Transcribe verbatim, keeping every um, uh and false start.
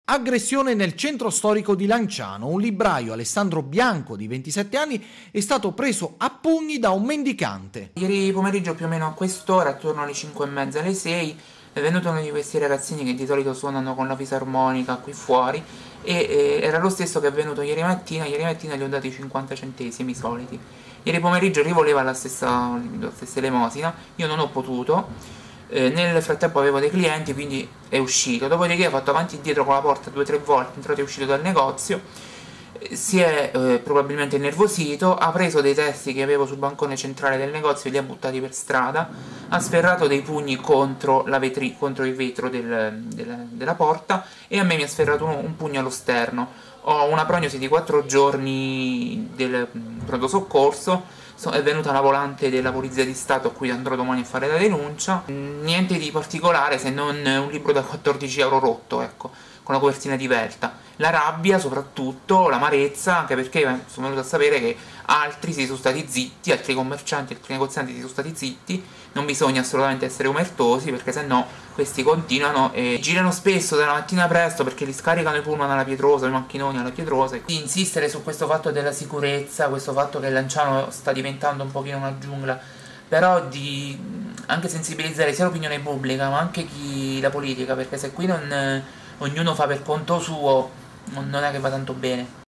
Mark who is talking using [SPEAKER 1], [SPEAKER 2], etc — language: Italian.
[SPEAKER 1] Aggressione nel centro storico di Lanciano. Un libraio, Alessandro Bianco, di ventisette anni, è stato preso a pugni da un mendicante.
[SPEAKER 2] Ieri pomeriggio più o meno a quest'ora, attorno alle cinque e mezza alle sei, è venuto uno di questi ragazzini che di solito suonano con la fisarmonica qui fuori e eh, era lo stesso che è venuto ieri mattina. Ieri mattina gli ho dato i cinquanta centesimi soliti. Ieri pomeriggio rivoleva la stessa, la stessa elemosina, io non ho potuto. Eh, nel frattempo avevo dei clienti, quindi è uscito. Dopodiché ha fatto avanti e dietro con la porta due o tre volte, è entrato e uscito dal negozio. Eh, si è eh, probabilmente innervosito, ha preso dei testi che avevo sul bancone centrale del negozio e li ha buttati per strada, ha sferrato dei pugni contro, la vetri, contro il vetro del, del, della porta e a me mi ha sferrato un, un pugno allo sterno. Ho una prognosi di quattro giorni del pronto soccorso. È venuta una volante della Polizia di Stato a cui andrò domani a fare la denuncia. Niente di particolare se non un libro da quattordici euro rotto, ecco, con la copertina di Velta. La rabbia soprattutto, l'amarezza, anche perché sono venuto a sapere che altri si sono stati zitti, altri commercianti, altri negozianti si sono stati zitti. Non bisogna assolutamente essere omertosi, perché sennò questi continuano e girano spesso dalla mattina presto perché li scaricano i pullman alla Pietrosa, i macchinoni alla Pietrosa. E quindi insistere su questo fatto della sicurezza, questo fatto che Lanciano sta diventando un pochino una giungla, però di anche sensibilizzare sia l'opinione pubblica ma anche chi, la politica, perché se qui non, ognuno fa per conto suo non è che va tanto bene.